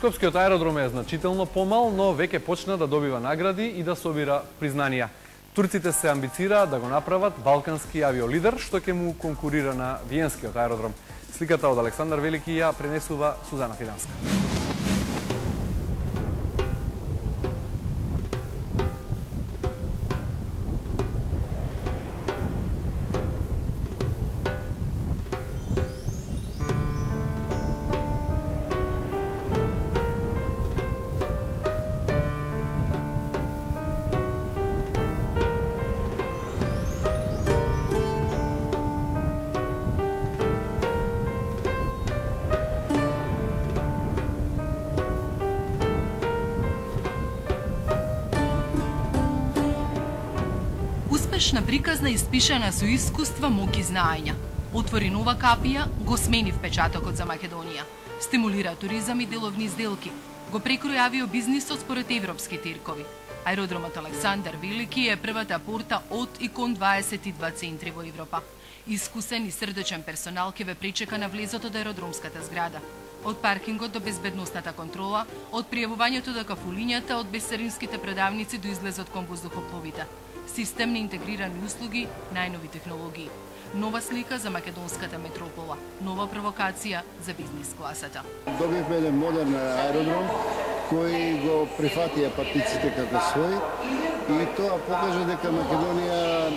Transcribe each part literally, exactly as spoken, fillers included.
Скопскиот аеродром е значително помал, но веќе почна да добива награди и да собира признанија. Турците се амбицираат да го направат балкански авиолидер, што ќе му конкурира на Виенскиот аеродром. Сликата од Александар Велики ја пренесува Сузана Фиданска. Успешна приказна испишана со искуства, моќ и знаења. Отвори нова капија, го смени впечатокот за Македонија. Стимулира туризам и деловни сделки. Го прекрои авиобизнисот според европски тиркови. Аеродромот Александар Велики е првата порта од и кон дваесет и два центри во Европа. Искусен и срдечен персонал ќе ве пречека на влезот од аеродромската зграда. Од паркингот до безбедносната контрола, од пријавувањето до кафулињата, од безцаринските предавници до излезот кон воздухопловите. Системни интегрирани услуги, најнови технологии. Нова слика за македонската метропола, нова провокација за бизнис класата. Добивме еден модерен аеродром кој го прифатија патниците како свој и тоа покажа дека Македонија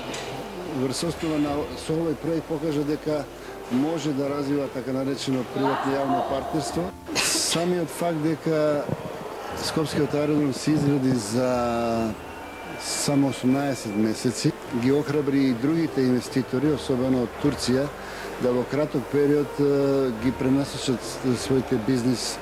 врз основа на со овој проект покажа дека може да развива така наречено приватно јавно партнерство. Самиот факт дека Скопскиот аеродром се изгради за само осумнаесет месеци ги охрабри и другите инвеститори, особено од Турција, да во краток период ги пренасочат своите бизнис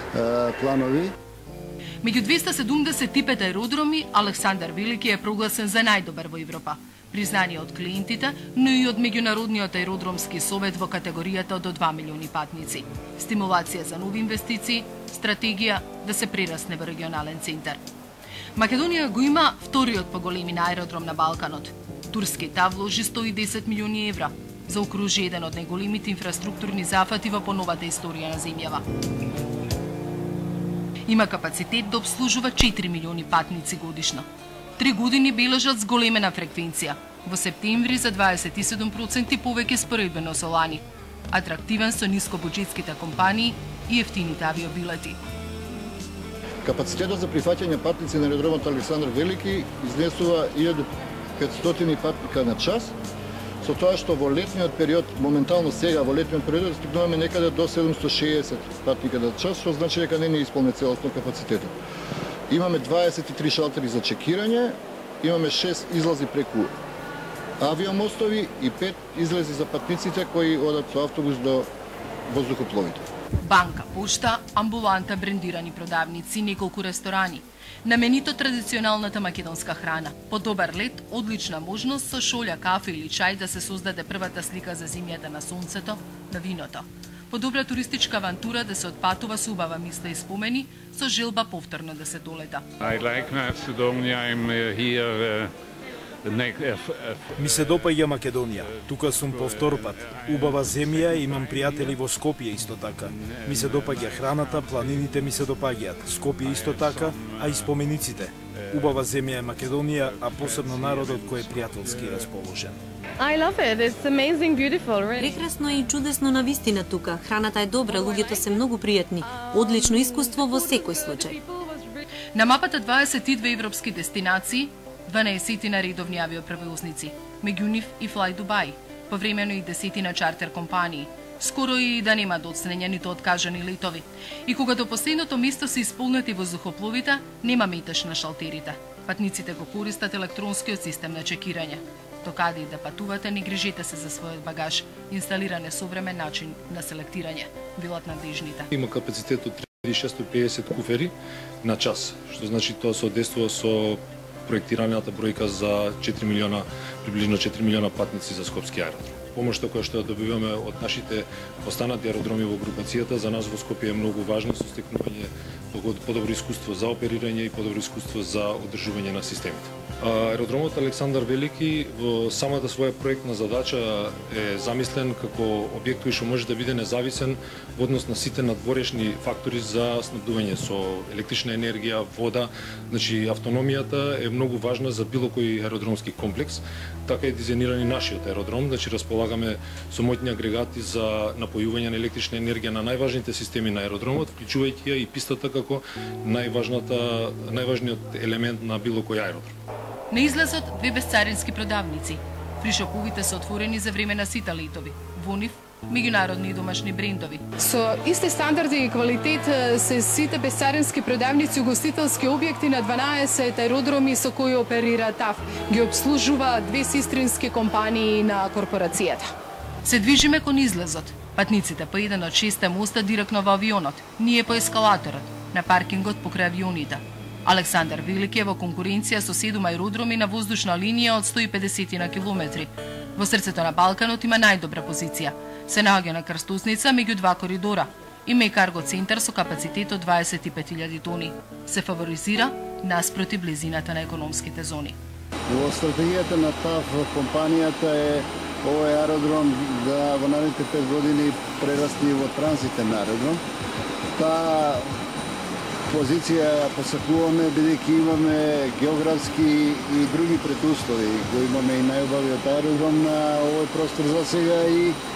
планови. Меѓу двеста седумдесет и пет аеродроми, Александар Велики е прогласен за најдобар во Европа. Признание од клиентите, но и од Меѓународниот аеродромски совет во категоријата до два милиони патници. Стимулација за нови инвестиции, стратегија да се прерасне во регионален центар. Македонија го има вториот по големина аеродром на Балканот. Турскита вложи сто и десет милиони евра, заокружи еден од најголемите инфраструктурни зафати во поновата историја на земјава. Има капацитет да обслужува четири милиони патници годишно. Три години бележат зголемена фреквенција. Во септември за дваесет и седум проценти повеќе споредбено со лани. Атрактивен со нискобуџетските компании и ефтините авиобилети. Капацитетот за прифаќање патници на аеродромот Александар Велики изнесува илјаду и петстотини патника на час, со тоа што во летниот период, моментално сега во летниот период, стигнуваме некаде до седумсто шеесет патника на час, што значи дека не ни исполне целосно капацитетот. Имаме дваесет и три шалтери за чекирање, имаме шест излази преку авиомостови и пет излази за патниците кои одат со автобус до воздухопловите. Банка, пошта, амбуланта, брендирани продавници, неколку ресторани. Наменито традиционалната македонска храна. По добар лет, одлична можност со шолја, кафе или чај да се создаде првата слика за зимјата на сонцето, на виното. По добра туристичка авантура да се отпатува со убава мисла и спомени, со желба повторно да се долета. I like Macedonia. I'm here. Ми се допаѓа Македонија. Тука сум по втор пат. Убава земја, имам пријатели во Скопје исто така. Ми се допаѓа храната, планините ми се допаѓаат. Скопје исто така, а и спомениците. Убава земја е Македонија, а посебно народот кој е пријателски расположен. I love it. It's amazing, beautiful, really. Прекрасно и чудесно на вистина тука. Храната е добра, луѓето се многу пријатни. Одлично искуство во секој случај. На мапата дваесет и две европски дестинации, дванаесетина редовни авиопревозници, меѓу нив и Fly Dubai, повремено и десетина чартер компании. Скоро и да нема доцнења ниту откажани летови. И кога до последното место се исполнети воздухопловите, нема метеж на шалтерите. Патниците го користат електронскиот систем на чекирање. Докаде и да патувате, не грижете се за својот багаж. Инсталиран е современ начин на селектирање. Билат надежните. Има капацитет од три тисучи шестоста и педесет куфери на час, што значи тоа се одесува со проектираната бројка за четири милиона, приближно четири милиона патници за Скопски аеродром. Помошта која што ја добиваме од нашите останати аеродроми во групацијата за нас во Скопје е многу важна со стекнување подобро искуство за оперирање и подобро искуство за одржување на системите. Аеродромот Александар Велики во самата своја проектна задача е замислен како објект кој што може да биде независен во однос на сите надворешни фактори за снабдување со електрична енергија, вода. Значи автономијата е многу важна за било кој аеродромски комплекс. Така е дизајниран и нашиот аеродром, значи располагаме со моќни агрегати за напојување на електрична енергија на најважните системи на аеродромот, вклучувајќи ја и пистата како најважната најважниот елемент на било кој аеродром. На излазот две безцарински продавници. Фришоповите се отворени за време на сите летови. Во нив меѓународни и домашни брендови. Со исти стандарди и квалитет се сите безцарински продавници угостителски објекти на дванаесет аеродроми со кои оперира ТАФ. Ги обслужува две сестрински компании на корпорацијата. Се движиме кон излазот. Патниците по еден од шесте моста директно во авионот, ние по ескалаторот, на паркингот покрај авионите. Александар Велики е во конкуренција со седум аеродроми на воздушна линија од сто и педесет на километри. Во срцето на Балканот има најдобра позиција. Се наоѓа на крстосница меѓу два коридора. Има и карго центар со капацитет од дваесет и пет илјади тони. Се фаворизира наспроти близината на економските зони. Во стратегијата на ТАФ компанијата е овој аеродром да во наредните пет години прерасти во транзитен аеродром. Таа позиција посакуваме бидејќи имаме географски и други предуслови, кои имаме и најубавиот аеродром на овој простор за сега и е,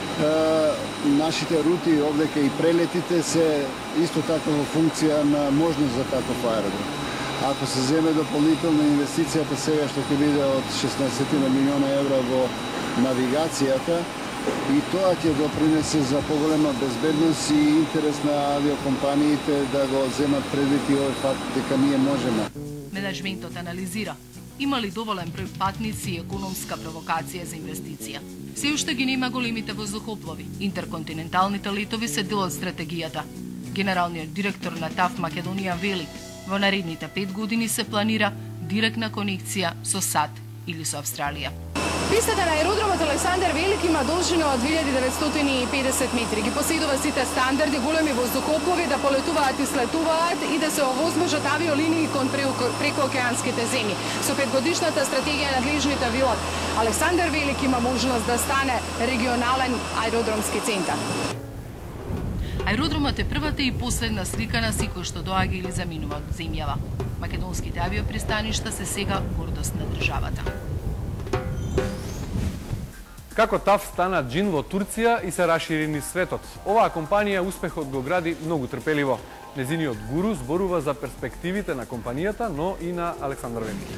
нашите рути овдека и прелетите се исто така во функција на можност за таков аеродром. Ако се земе дополнителна инвестицијата сега што ќе биде од шеснаесет милиона евра во навигацијата, и тоа ќе допринесе за поголема безбедност и интерес на авиокомпаниите да го земат предвид и овој факт дека ние можеме. Менеджментот анализира има ли доволен број патници и економска провокација за инвестиција. Се уште ги нема големите воздухоплови. Интерконтиненталните летови се дел од стратегијата. Генералниот директор на ТАФ Македонија вели, во наредните пет години се планира директна конекција со САД или со Австралија. Пистата на аеродромот Александар Велики има должина од две илјади деветстотини и педесет метри. Ги поседува сите стандарди, големи воздухоплови да полетуваат и слетуваат и да се овозможат авиолинии кон прекоокеанските земји. Со петгодишната стратегија надлежните велат, Александар Велики има можност да стане регионален аеродромски центар. Аеродромот е првата и последна слика на секој што доаѓа или заминува од земјава. Македонските авиопристаништа се сега гордост на државата. Како ТАФ стана джин во Турција и се расшири низ светот. Оваа компанија успехот го гради многу трпеливо. Незиниот гуру зборува за перспективите на компанијата, но и на Александар Велики.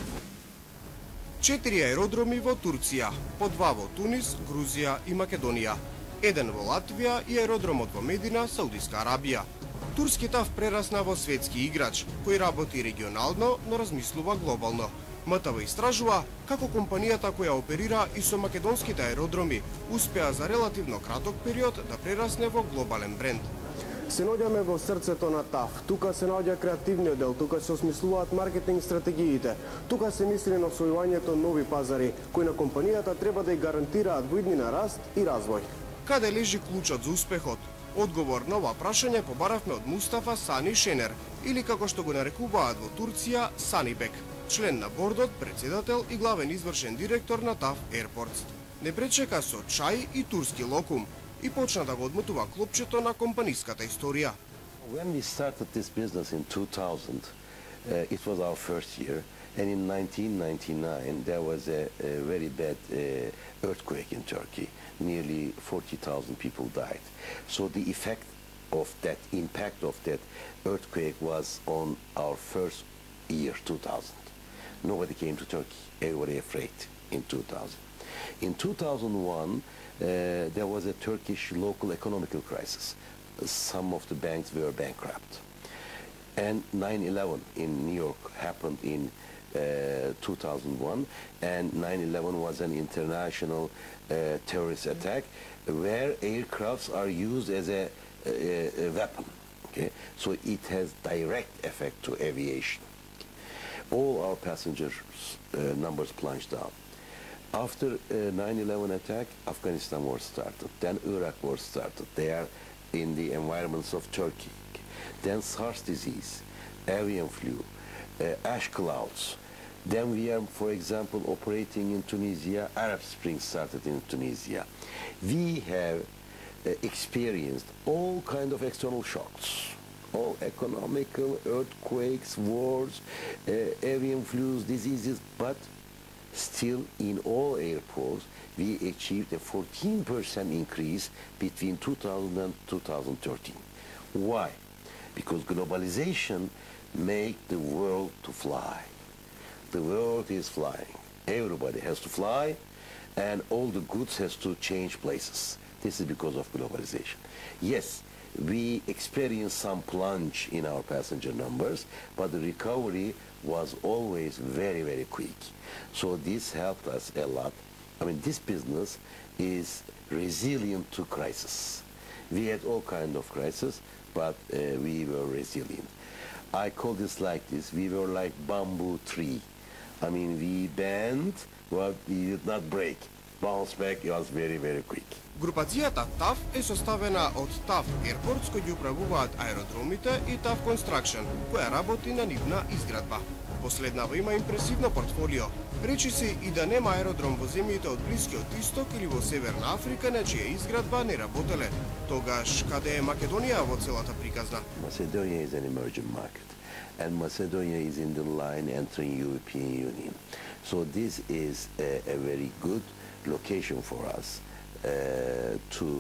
Четири аеродроми во Турција, по два во Тунис, Грузија и Македонија. Еден во Латвија и аеродромот во Медина, Саудиска Арабија. Турски ТАФ прерасна во светски играч, кој работи регионално, но размислува глобално. МТВ истражува како компанијата која оперира и со македонските аеродроми успеа за релативно краток период да прерасне во глобален бренд. Се наоѓаме во срцето на ТАФ. Тука се наоѓа креативниот дел, тука се осмислуваат маркетинг стратегиите. Тука се мисли на освојувањето нови пазари, кои на компанијата треба да ја гарантираат во иднина раст и развој. Каде лежи клучот за успехот? Одговор на ова прашање побаравме од Мустафа Сани Шенер, или како што го нарекуваат во Турција Санибек, член на бордот, председател и главен извршен директор на ТАФ Airports. Не пречека со чај и турски локум и почна да го одмотува клопчето на компаниската историја. When we started this business in two thousand, uh, it was our first year, and in nineteen ninety-nine there was a, a very bad uh, earthquake in Turkey. Nearly forty thousand people died. So the effect of that, impact of that earthquake was on our first year, two thousand. Nobody came to Turkey, everybody afraid in two thousand. In two thousand one, uh, there was a Turkish local economical crisis. Some of the banks were bankrupt. And nine eleven in New York happened in uh, two thousand one, and nine eleven was an international uh, terrorist attack where aircrafts are used as a, a, a weapon. Okay? So it has direct effect to aviation. All our passenger uh, numbers plunged down. After uh, nine eleven attack, Afghanistan war started. Then Iraq war started. They are in the environments of Turkey. Then SARS disease, avian flu, uh, ash clouds, Then we are, for example, operating in Tunisia. Arab Spring started in Tunisia. We have uh, experienced all kind of external shocks, all economical, earthquakes, wars, uh, avian flus, diseases, but still in all airports we achieved a fourteen percent increase between two thousand and two thousand thirteen. Why? Because globalization makes the world to fly. The world is flying. Everybody has to fly, and all the goods has to change places. This is because of globalization. Yes, we experienced some plunge in our passenger numbers, but the recovery was always very, very quick. So this helped us a lot. I mean, this business is resilient to crisis. We had all kinds of crises, but uh, we were resilient. I call this like this: we were like bamboo tree. I mean, we bent, but we did not break. Bounce back was very, very quick. Групацијата ТАФ е составена од ТАФ Airports, кои ги управуваат аеродромите, и ТАФ Construction, која работи на нивна изградба. Последнава има импресивно портфолио. Речи се и да нема аеродром во земјите од Блискиот Исток или во Северна Африка на чија изградба не работеле. Тогаш, каде е Македонија во целата приказна? Macedonia is an emerging market, and Macedonia is in the line entering European Union. So this is a, a very good location for us uh, to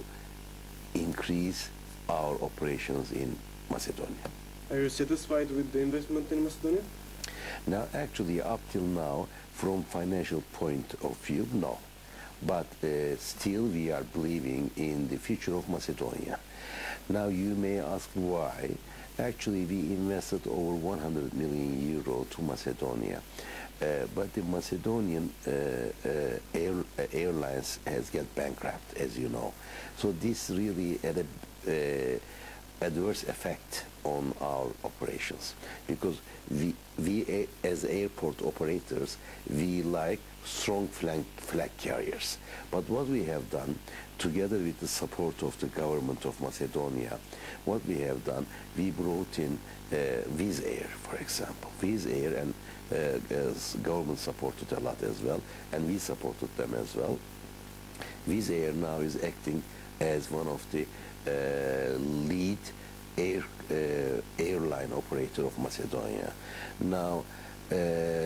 increase our operations in Macedonia. Are you satisfied with the investment in Macedonia? Now, actually, up till now, from financial point of view, no. But uh, still, we are believing in the future of Macedonia. Now, you may ask why. Actually, we invested over one hundred million euro to Macedonia. Uh, but the Macedonian uh, uh, air, uh, airlines has got bankrupt, as you know. So this really had a uh, adverse effect on our operations, because we, we as airport operators, we like strong flag, flag carriers. But what we have done, together with the support of the government of Macedonia, what we have done, we brought in uh, Wizz Air, for example. Wizz Air and uh, as government supported a lot as well, and we supported them as well. Wizz Air now is acting as one of the uh, lead air, uh, airline operator of Macedonia. Now, uh,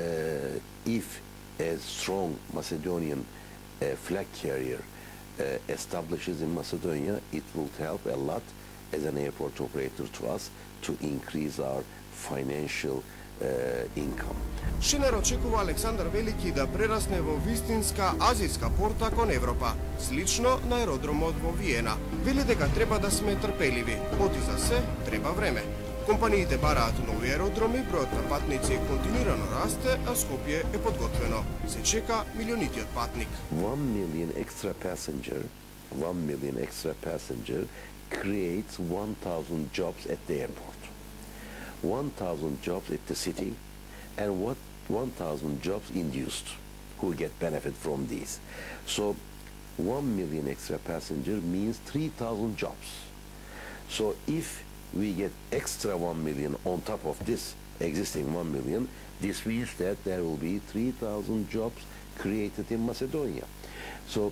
if a strong Macedonian uh, flag carrier uh, establishes in Macedonia, it will help a lot as an airport operator to us to increase our financial uh, income. Шенер очекува Александар Велики да прерасне во вистинска азијска порта кон Европа, слично на аеродромот во Виена. Вели дека треба да сме трпеливи, оти за се треба време. Компаниите бараат нови аеродроми, бројот на патници континуирано расте, а Скопје е подготвено. Се чека милионитиот патник. One million extra passenger, one million extra passenger creates one thousand jobs at the airport. one thousand jobs at the city, and what one thousand jobs induced who get benefit from these. So one million extra passenger means three thousand jobs. So if we get extra one million on top of this existing one million, this means that there will be three thousand jobs created in Macedonia. So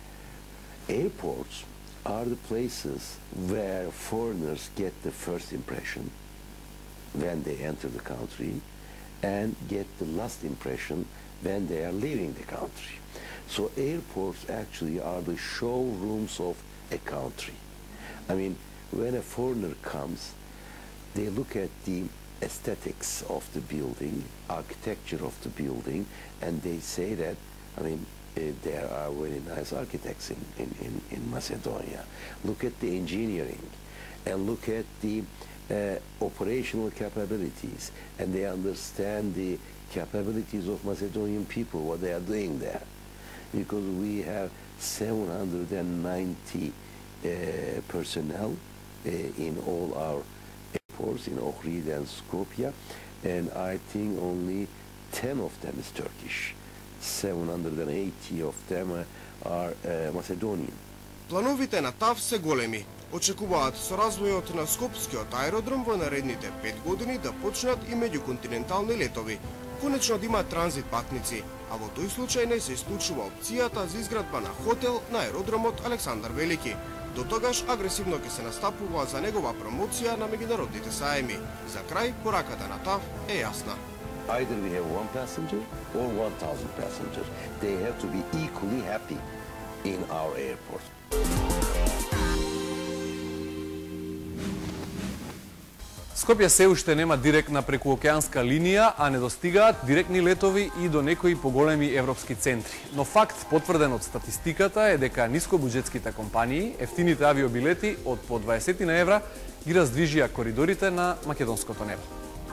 airports are the places where foreigners get the first impression when they enter the country and get the last impression when they are leaving the country. So airports actually are the showrooms of a country. I mean, when a foreigner comes, they look at the aesthetics of the building, architecture of the building, and they say that, I mean, uh, there are very nice architects in, in, in, in Macedonia. Look at the engineering, and look at the uh, operational capabilities, and they understand the capabilities of Macedonian people, what they are doing there. Because we have seven hundred ninety uh, personnel uh, in all our airports, in Ohrid and Skopje, and I think only ten of them is Turkish. seven hundred eighty of them are uh, Macedonian. Плановите на ТАФ се големи. Очекуваат со развојот на Скопскиот аеродром во наредните пет години да почнат и меѓуконтинентални летови. конечно да има транзит патници, а во тој случај не се исклучува опцијата за изградба на хотел на аеродромот Александар Велики. До тогаш агресивно ќе се настапува за негова промоција на меѓународните саеми. За крај, пораката на ТАВ е јасна. Either we have one passenger or one thousand passengers. They have to be equally happy in our airport. Скопје се уште нема директна прекуокеанска линија, а не достигаат директни летови и до некои поголеми европски центри. Но факт потврден од статистиката е дека нискобуџетските компании, ефтините авиобилети од по дваесет евра ги раздвижија коридорите на македонското небо.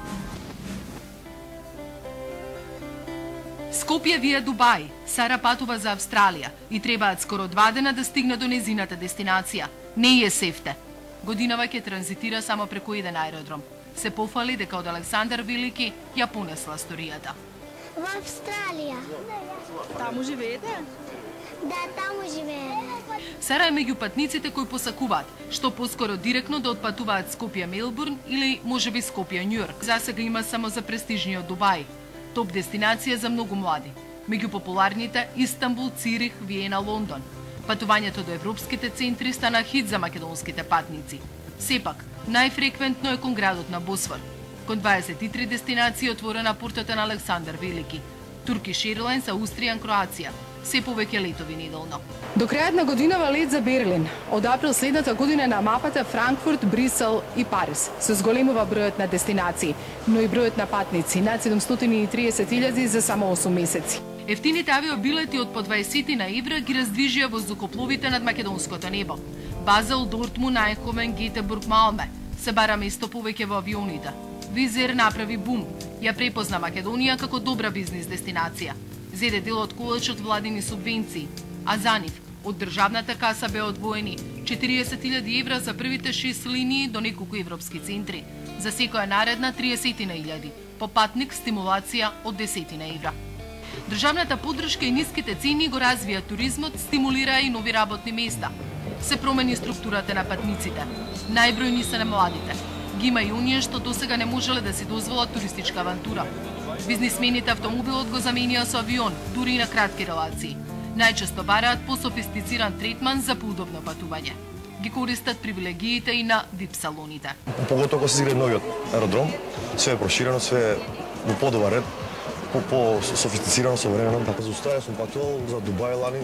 Скопје вие Дубај, Сара патува за Австралија и требаат скоро два дена да стигне до незината дестинација. Не е сефте. Годинава ќе транзитира само преку еден аеродром. Се пофали дека од Александар Велики ја понесла сторијата. Во Австралија. Таму живеете? Да, таму живееме. Сара е меѓу патниците кои посакуваат што поскоро директно да отпатуваат Скопје-Мелбурн или можеби Скопје-Њујорк. Засега има само за престижниот Дубај. Топ дестинација за многу млади. Меѓу популарните Истанбул, Цирих, Виена, Лондон. Патувањето до европските центри стана хит за македонските патници. Сепак, најфреквентно е кон градот на Босфор. Кон дваесет и три дестинации отворена портата на Александар Велики. Turkish Airlines, Austrian, Кроација. Се повеќе летови неделно. До крајот на годинава лет за Берлин. Од април следната година на мапата Франкфурт, Брисел и Париз. Се зголемува бројот на дестинации, но и бројот на патници над седумстотини и триесет илјади за само осум месеци. Ефтините авиобилети од по дваесет евра ги раздвижија воздухопловите над македонското небо. Базел, Дортмунд, Айнховен, Гетебург, Малме. Се бара место повеќе во авионите. Визер направи бум. Ја препозна Македонија како добра бизнис дестинација. Зеде дел од колечот владини субвенции, а за нив од државната каса беа одвоени четириесет илјади евра за првите шест линии до неколку европски центри. За секоја наредна триесет илјади. По патник стимулација од десет евра. Државната поддршка и ниските цени го развија туризмот, стимулираа и нови работни места. Се промени структурата на патниците. Најбројни се на младите. Ги има и оние што досега не можеле да си дозволат туристичка авантура. Бизнисмените автомобилот го заменија со авион, дури и на кратки релации. Најчесто бараат по-софистициран третман за поудобно патување. Ги користат привилегиите и на вип салоните. Поготово кога се изгради новиот аеродром, све е проширено, све е во подобар ред, по-софистицирано, современо. За Австралија сум патувал, за Дубај лани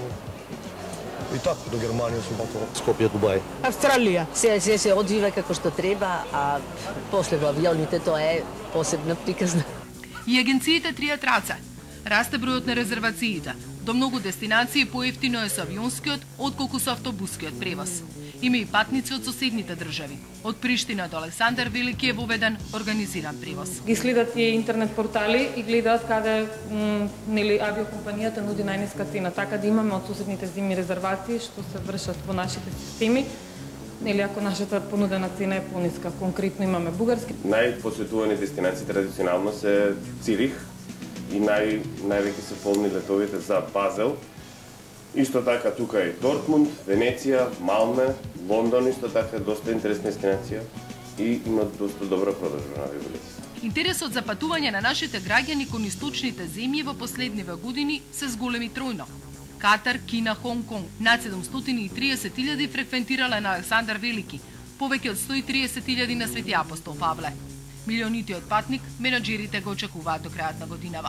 и така, до Германија сум патувал. Скопје, Дубај. Австралија. Се, се, се одвива како што треба, а после во авионите тоа е посебна приказна. И агенциите тријат раце. Расте бројот на резервациите. До многу дестинации поевтино е со авионскиот, отколку со автобускиот превоз. Има и патници од соседните држави. Од Приштина до Александар Велики е воведен организиран превоз. Ги следат и интернет портали и гледаат каде нели авиокомпанијата нуди најниска цена, така да имаме од соседните земји резервации што се вршат во нашите системи. Или ако нашата понудена цена е пониска, конкретно имаме бугарски. Најпосетувани дестинации традиционално се Цирих и нај, највеќе се полни летовите за Базел. Исто така тука е Дортмунд, Венеција, Малме, Лондон исто така доста интересна дестинација и има доста добра продажба на авиобилети. Интересот за патување на нашите граѓани кон источните земји во последниве години се зголеми тројно. Катар, Кина, Хонг Конг, над седумстотини и триесет илјади фреквентирале на Александар Велики, повеќе од сто и триесет илјади на Свети Апостол Павле. Милионитиот патник, менаџерите го очекуваат до крајот на годинава.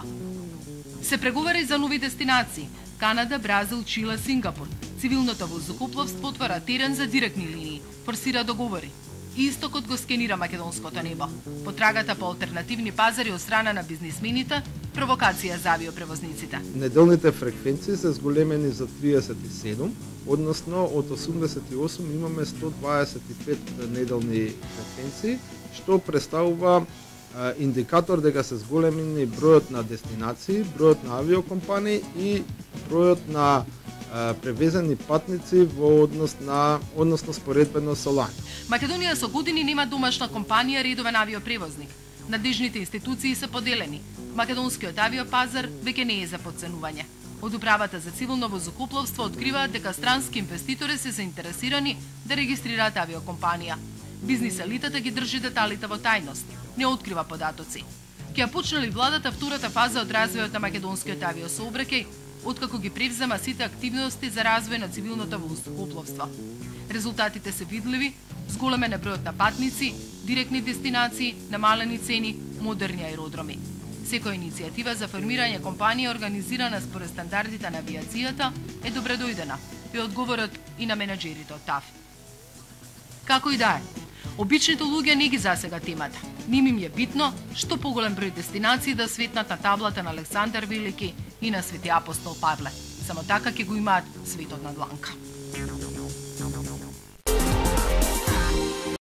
Се преговара и за нови дестинации – Канада, Бразил, Чиле, Сингапур. Цивилното воздухопловство отвара терен за директни линии, форсира договори. Истокот го скенира македонското небо. Потрагата по алтернативни пазари од страна на бизнисмените, провокација за авиопревозниците. Неделните фреквенции се зголемени за триесет и седум, односно од осумдесет и осум имаме сто дваесет и пет неделни фреквенции, што представува индикатор дека се зголемени бројот на дестинации, бројот на авиокомпании и бројот на превезени патници во однос на односно споредбено со лани. Македонија со години нема домашна компанија редовен авиопревозник. Надежните институции се поделени. Македонскиот авиопазар веќе не е за подценување. Од управата за цивилно воздухопловство откриваат дека странски инвеститори се заинтересирани да регистрираат авиокомпанија. Бизнис елитата ги држи деталите во тајност, не открива податоци. Ќе почнали владата втората фаза од развојот на македонскиот авиосообраќај, откако ги превзема сите активности за развој на цивилното воздухопловство. Резултатите се видливи, зголемен е бројот на патници, директни дестинации, намалени цени, модерни аеродроми. Секоја иницијатива за формирање компанија организирана според стандардите на авиацијата е добредојдена, е одговорот и на менаџерите од ТАФ. Како и да е, обичните луѓе не ги засега темата. Ним им е битно што поголем број дестинации да светнат на таблата на Александар Велики и на Свети апостол Павле. Само така ќе го имаат светот на дланка.